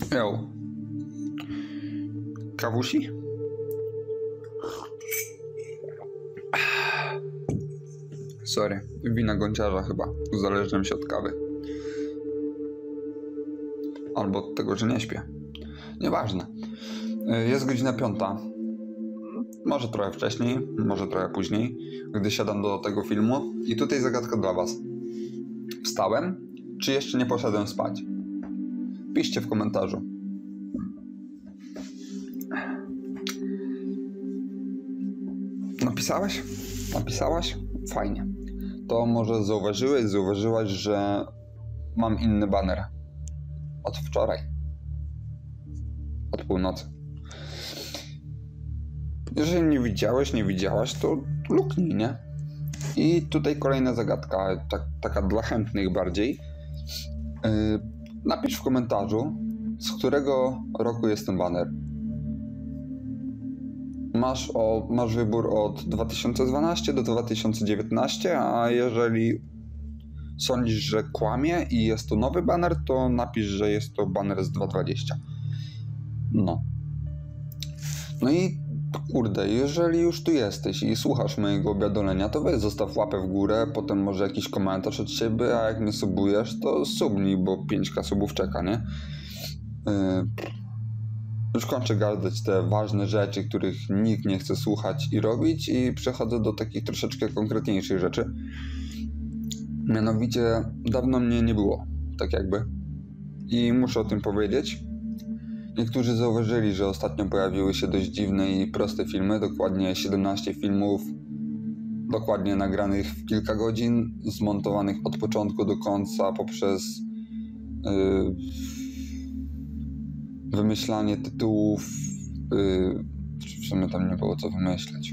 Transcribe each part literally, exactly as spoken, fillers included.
Yo. Kawusi? Sorry, wina gąciarza chyba. Uzależniam się od kawy. Albo od tego, że nie śpię. Nieważne. Jest godzina piąta. Może trochę wcześniej, może trochę później, gdy siadam do tego filmu. I tutaj zagadka dla was. Wstałem, czy jeszcze nie poszedłem spać? Piszcie w komentarzu. Napisałeś? Napisałaś? Fajnie. To może zauważyłeś, zauważyłaś, że mam inny baner. Od wczoraj. Od północy. Jeżeli nie widziałeś, nie widziałaś, to luknij, nie? I tutaj kolejna zagadka, tak, taka dla chętnych bardziej. Yy, napisz w komentarzu, z którego roku jest ten baner. Masz, o, masz wybór od dwa tysiące dwunastego do dwa tysiące dziewiętnastego, a jeżeli sądzisz, że kłamie i jest to nowy baner, to napisz, że jest to baner z dwa tysiące dwudziestego. No. No i kurde, jeżeli już tu jesteś i słuchasz mojego obiadolenia, to weź zostaw łapę w górę, potem może jakiś komentarz od ciebie, a jak nie subujesz, to subnij, bo pięć ka subów czeka, nie? Yy, już kończę gadać te ważne rzeczy, których nikt nie chce słuchać i robić, i przechodzę do takich troszeczkę konkretniejszych rzeczy. Mianowicie dawno mnie nie było, tak jakby. I muszę o tym powiedzieć. Niektórzy zauważyli, że ostatnio pojawiły się dość dziwne i proste filmy, dokładnie siedemnaście filmów, dokładnie nagranych w kilka godzin, zmontowanych od początku do końca poprzez yy, wymyślanie tytułów, yy, w sumie tam nie było co wymyśleć.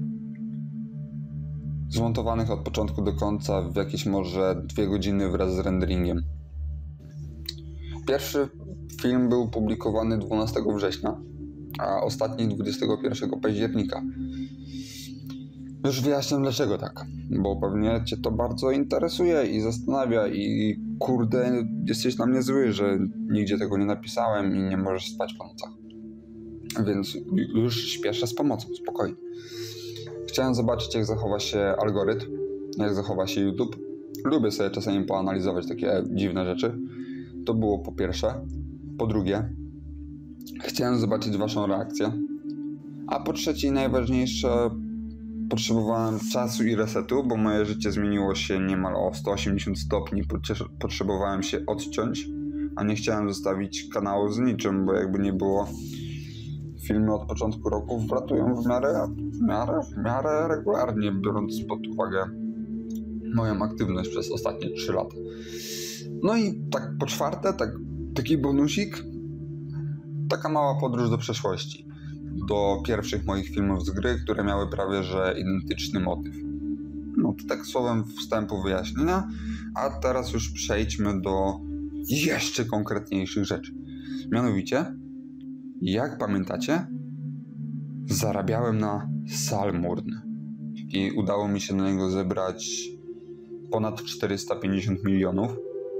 Zmontowanych od początku do końca w jakieś może dwie godziny wraz z renderingiem. Pierwszy film był publikowany dwunastego września, a ostatni dwudziestego pierwszego października. Już wyjaśniam dlaczego tak, bo pewnie cię to bardzo interesuje i zastanawia i kurde, jesteś na mnie zły, że nigdzie tego nie napisałem i nie możesz spać po nocach. Więc już śpieszę z pomocą, spokojnie. Chciałem zobaczyć, jak zachowa się algorytm, jak zachowa się YouTube. Lubię sobie czasami poanalizować takie dziwne rzeczy. To było po pierwsze. Po drugie, chciałem zobaczyć waszą reakcję. A po trzecie i najważniejsze, potrzebowałem czasu i resetu, bo moje życie zmieniło się niemal o sto osiemdziesiąt stopni. Potrzebowałem się odciąć, a nie chciałem zostawić kanału z niczym, bo jakby nie było, filmy od początku roku wlatują w miarę, w miarę, w miarę regularnie, biorąc pod uwagę moją aktywność przez ostatnie trzy lata. No i tak po czwarte, tak, taki bonusik, taka mała podróż do przeszłości, do pierwszych moich filmów z gry, które miały prawie że identyczny motyw. No to tak słowem wstępu wyjaśnienia, a teraz już przejdźmy do jeszcze konkretniejszych rzeczy. Mianowicie, jak pamiętacie, zarabiałem na Salmurn i udało mi się na niego zebrać ponad czterysta pięćdziesiąt milionów.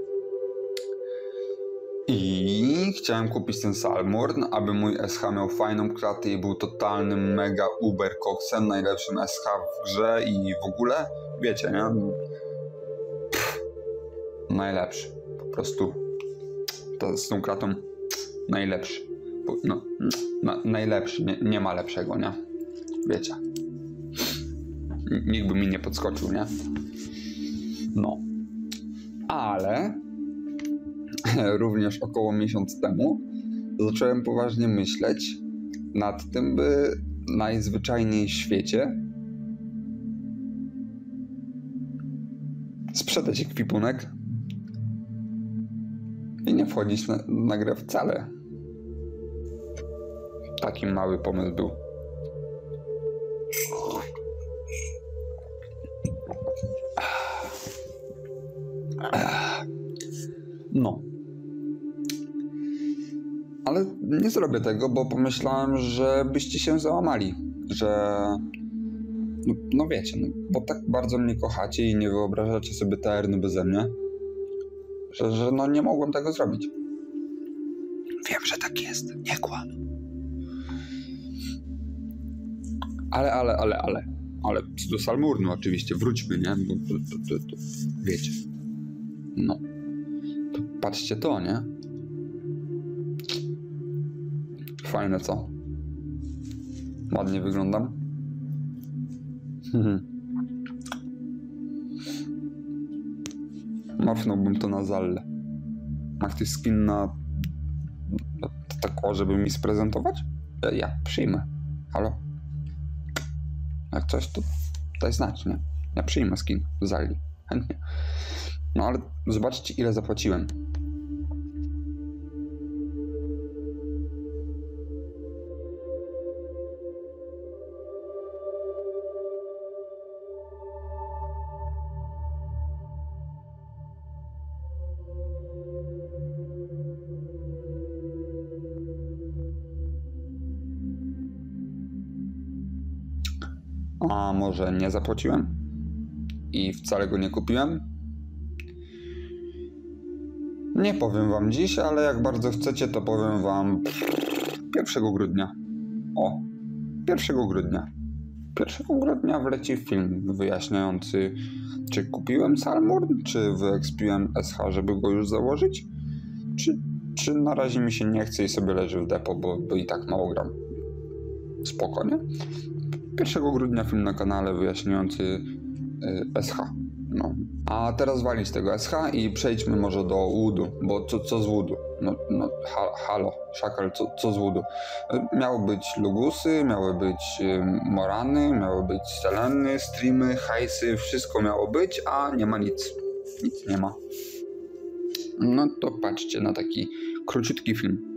I chciałem kupić ten Salmurn, aby mój S H miał fajną klatę i był totalnym mega uber koksem, najlepszym S H w grze i w ogóle, wiecie, nie? Pff, najlepszy. Po prostu to z tą klatą najlepszy. No, no, najlepszy, nie, nie ma lepszego, nie? Wiecie. Nikt by mi nie podskoczył, nie? No. Ale również około miesiąc temu zacząłem poważnie myśleć nad tym, by najzwyczajniej w świecie sprzedać ekwipunek i nie wchodzić na, na grę wcale. Taki mały pomysł był. No. Ale nie zrobię tego, bo pomyślałem, że byście się załamali, że no, no wiecie, no, bo tak bardzo mnie kochacie i nie wyobrażacie sobie taerny beze mnie, że, że no nie mogłem tego zrobić. Wiem, że tak jest. Nie kłam. Ale, ale, ale, ale. Ale do Salmurnu oczywiście. Wróćmy, nie? Bo, to, to, to, to, wiecie. No. To patrzcie to, nie? Fajne, co? Ładnie wyglądam. Mafnąłbym to na Zallę. Ma ktoś skin na... tak, o, żeby mi sprezentować? Ja, ja przyjmę. Halo? Jak coś, to daj znać, nie? Ja przyjmę skin z Zalli. Chętnie. No ale zobaczcie, ile zapłaciłem. A może nie zapłaciłem? I wcale go nie kupiłem? Nie powiem wam dziś, ale jak bardzo chcecie, to powiem wam pierwszego grudnia. O, pierwszego grudnia. pierwszego grudnia wleci film wyjaśniający, czy kupiłem Salmurn, czy wyekspiłem S H, żeby go już założyć, czy, czy na razie mi się nie chce i sobie leży w depo, bo, bo i tak mało gram. Spoko, nie? pierwszego grudnia film na kanale wyjaśniający y, S H. No. A teraz walić tego S H i przejdźmy może do Woodu, bo co, co z Woodu? No, no ha, halo, Szakal, co, co z Woodu? Y, miały być Lugusy, miały być y, Morany, miały być Seleny, streamy, hajsy, wszystko miało być, a nie ma nic. Nic nie ma. No to patrzcie na taki króciutki film.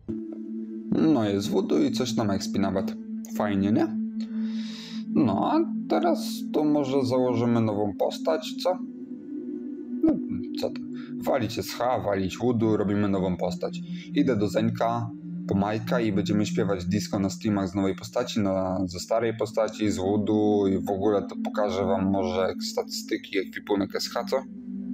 No jest voodoo i coś na expi nawet. Fajnie, nie? No a teraz to może założymy nową postać, co? No co to? Walić S H, walić voodoo, robimy nową postać. Idę do Zeńka po Majka i będziemy śpiewać disco na streamach z nowej postaci, na, ze starej postaci, z voodoo i w ogóle to pokażę wam może statystyki, ekwipunek S H, co?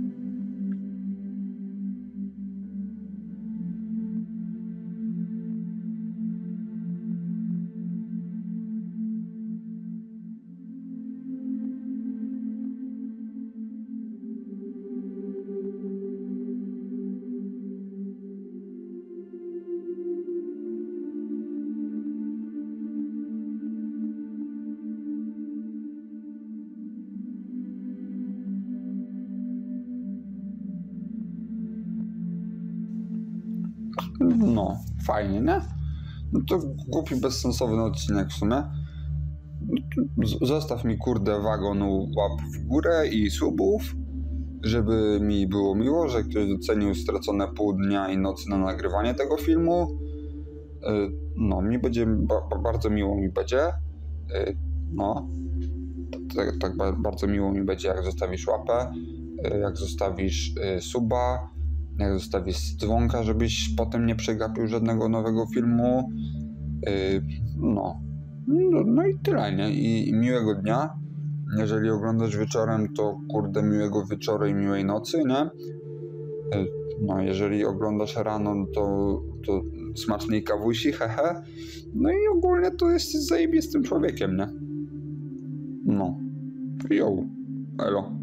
No, fajnie, nie? No to głupi, bezsensowny odcinek w sumie. Z- Zostaw mi kurde wagon łap w górę i subów, żeby mi było miło, że ktoś docenił stracone pół dnia i nocy na nagrywanie tego filmu. Y, No, mi będzie, ba- ba- bardzo miło mi będzie. Y, No, tak, tak ba- bardzo miło mi będzie, jak zostawisz łapę, y, jak zostawisz y, suba, jak zostawisz dzwonka, żebyś potem nie przegapił żadnego nowego filmu. Y, No. No, no i tyle, nie? I, I miłego dnia. Jeżeli oglądasz wieczorem, to kurde miłego wieczoru i miłej nocy, nie? Y, No, jeżeli oglądasz rano, to, to smacznej kawusi, hehe. No i ogólnie to jesteś zajebistym człowiekiem, nie? No. Jo. Elo.